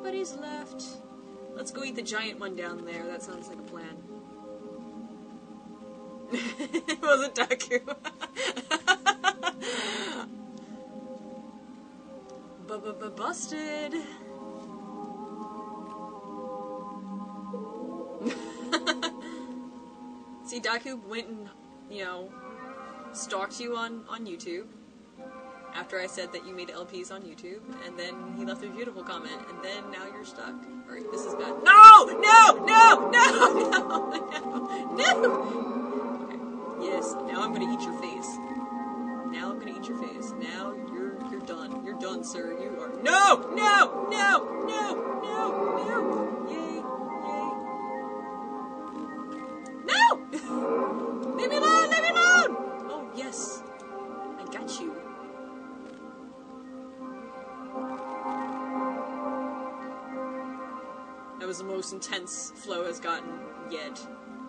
Everybody's left. Let's go eat the giant one down there. That sounds like a plan. It wasn't Daku. Busted. See, Daku went and, you know, stalked you on YouTube after I said that you made LPs on YouTube, and then he left a beautiful comment, and then now you're stuck. Alright, this is bad. No! No! No! No! No! No! No! Okay. Yes, now I'm gonna eat your face. Now I'm gonna eat your face. Now you're done. You're done, sir. You are. No! No! No! No! No! No! Yay! Yay! No! Leave me alone! Leave me alone! Oh, yes. I got you. That was the most intense flOw has gotten yet.